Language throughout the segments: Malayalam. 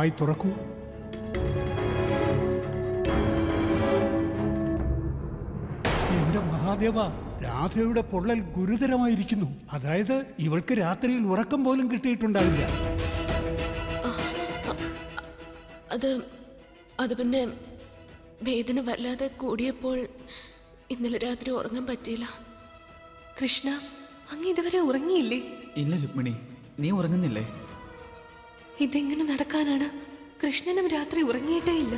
വായ് തുറക്കൂ. എന്റെ മഹാദേവ, രാധയുടെ പൊള്ളൽ ഗുരുതരമായിരിക്കുന്നു. അതായത് ഇവൾക്ക് രാത്രിയിൽ ഉറക്കം പോലും കിട്ടിയിട്ടുണ്ടാവില്ല. അത് പിന്നെ വേദന വല്ലാതെ കൂടിയപ്പോൾ ഇന്നലെ രാത്രി ഉറങ്ങാൻ പറ്റിയില്ല. കൃഷ്ണ, അങ്ങ് ഇതുവരെ ഉറങ്ങിയില്ലേ? ഇല്ല രുക്മിണി, നീ ഉറങ്ങുന്നില്ലേ? ഇതെങ്ങനെ നടക്കാനാണ്? കൃഷ്ണനും രാത്രി ഉറങ്ങിയിട്ടേ ഇല്ല.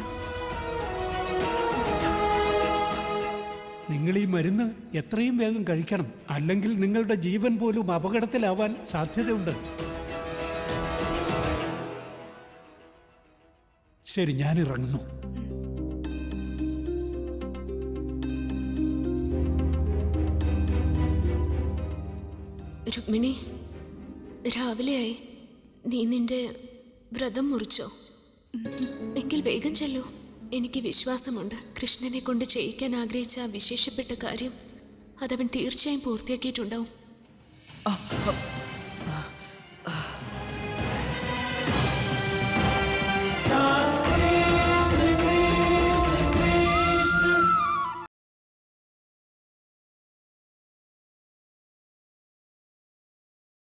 നിങ്ങൾ ഈ മരുന്ന് എത്രയും വേഗം കഴിക്കണം, അല്ലെങ്കിൽ നിങ്ങളുടെ ജീവൻ പോലും അപകടത്തിലാവാൻ സാധ്യതയുണ്ട്. ശരി, ഞാനിറങ്ങുന്നു. രുക്മിണി, രാവിലെയായി. നീ നിന്റെ വ്രതം മുറിച്ചോ? എങ്കിൽ വേഗം ചെല്ലൂ. എനിക്ക് വിശ്വാസമുണ്ട് കൃഷ്ണനെ കൊണ്ട് ചെയ്യിക്കാൻ ആഗ്രഹിച്ച ആ വിശേഷപ്പെട്ട കാര്യം അതവൻ തീർച്ചയായും പൂർത്തിയാക്കിയിട്ടുണ്ടാവും.